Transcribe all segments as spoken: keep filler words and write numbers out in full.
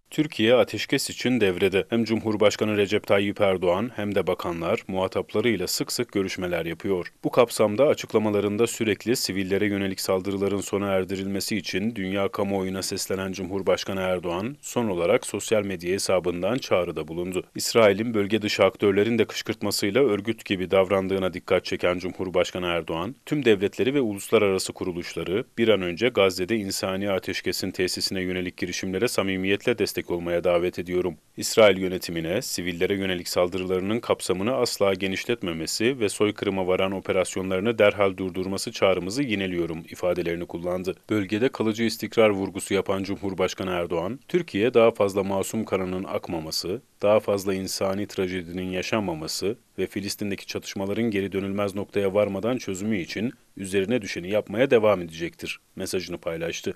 Türkiye ateşkes için devrede. Hem Cumhurbaşkanı Recep Tayyip Erdoğan hem de bakanlar muhataplarıyla sık sık görüşmeler yapıyor. Bu kapsamda açıklamalarında sürekli sivillere yönelik saldırıların sona erdirilmesi için dünya kamuoyuna seslenen Cumhurbaşkanı Erdoğan, son olarak sosyal medya hesabından çağrıda bulundu. İsrail'in bölge dışı aktörlerin de kışkırtmasıyla örgüt gibi davrandığına dikkat çeken Cumhurbaşkanı Erdoğan, tüm devletleri ve uluslararası kuruluşları bir an önce Gazze'de insani ateşkesin tesisine yönelik girişimlere samimiyetle destek olmaya davet ediyorum. İsrail yönetimine sivillere yönelik saldırılarının kapsamını asla genişletmemesi ve soykırıma varan operasyonlarını derhal durdurması çağrımızı yineliyorum ifadelerini kullandı. Bölgede kalıcı istikrar vurgusu yapan Cumhurbaşkanı Erdoğan, Türkiye daha fazla masum kanının akmaması, daha fazla insani trajedinin yaşanmaması ve Filistin'deki çatışmaların geri dönülmez noktaya varmadan çözümü için üzerine düşeni yapmaya devam edecektir mesajını paylaştı.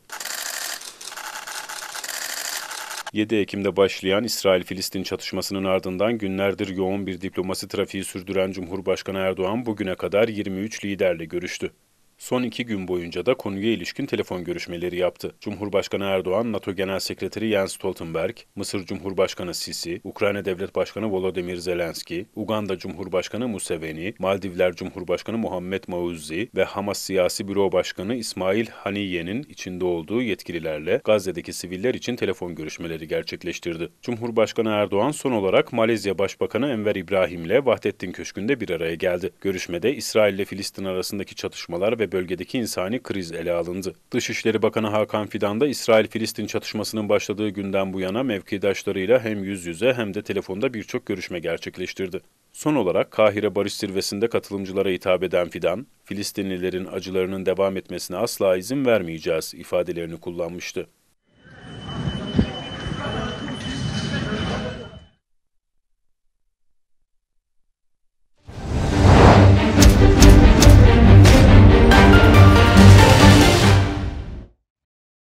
yedi Ekim'de başlayan İsrail-Filistin çatışmasının ardından günlerdir yoğun bir diplomasi trafiği sürdüren Cumhurbaşkanı Erdoğan bugüne kadar yirmi üç liderle görüştü. Son iki gün boyunca da konuya ilişkin telefon görüşmeleri yaptı. Cumhurbaşkanı Erdoğan, NATO Genel Sekreteri Jens Stoltenberg, Mısır Cumhurbaşkanı Sisi, Ukrayna Devlet Başkanı Volodymyr Zelenski, Uganda Cumhurbaşkanı Museveni, Maldivler Cumhurbaşkanı Muhammed Mauzi ve Hamas Siyasi Büro Başkanı İsmail Haniye'nin içinde olduğu yetkililerle Gazze'deki siviller için telefon görüşmeleri gerçekleştirdi. Cumhurbaşkanı Erdoğan son olarak Malezya Başbakanı Enver İbrahim'le Vahdettin Köşkü'nde bir araya geldi. Görüşmede İsrail ile Filistin arasındaki çatışmalar ve bölgedeki insani kriz ele alındı. Dışişleri Bakanı Hakan Fidan da İsrail-Filistin çatışmasının başladığı günden bu yana mevkidaşlarıyla hem yüz yüze hem de telefonda birçok görüşme gerçekleştirdi. Son olarak Kahire Barış Zirvesi'nde katılımcılara hitap eden Fidan, Filistinlilerin acılarının devam etmesine asla izin vermeyeceğiz ifadelerini kullanmıştı.